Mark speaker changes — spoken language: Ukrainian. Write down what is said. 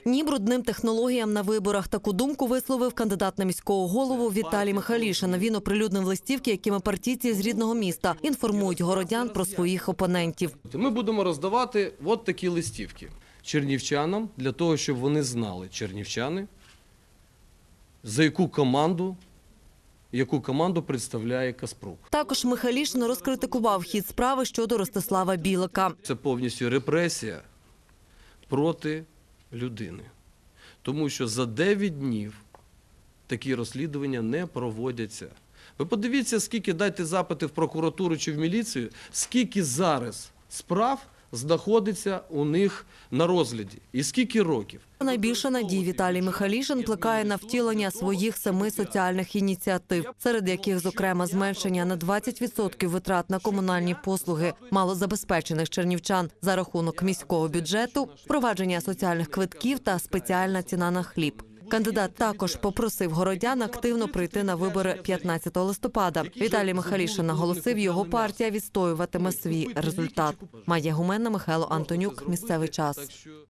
Speaker 1: Ні брудним технологіям на виборах. Таку думку висловив кандидат на міського голову Віталій Михайлішин. Він оприлюднив листівки, якими партійці з рідного міста інформують городян про своїх опонентів.
Speaker 2: Ми будемо роздавати от такі листівки чернівчанам, для того, щоб вони знали, чернівчани, за яку команду представляє Каспрук.
Speaker 1: Також Михайлішин розкритикував хід справи щодо Ростислава Білика.
Speaker 2: Це повністю репресія проти людини. Тому що за 9 днів такі розслідування не проводяться. Ви подивіться, скільки, дайте запити в прокуратуру чи в міліцію, скільки зараз справ знаходиться у них на розгляді і скільки років.
Speaker 1: Найбільше надій Віталій Михайлішин плекає на втілення своїх 7 соціальних ініціатив, серед яких, зокрема, зменшення на 20% витрат на комунальні послуги малозабезпечених чернівчан за рахунок міського бюджету, впровадження соціальних квитків та спеціальна ціна на хліб. Кандидат також попросив городян активно прийти на вибори 15 листопада. Віталій Михайлішин наголосив, його партія відстоюватиме свій результат. Майя Гуменна, Михайло Антонюк. Місцевий час.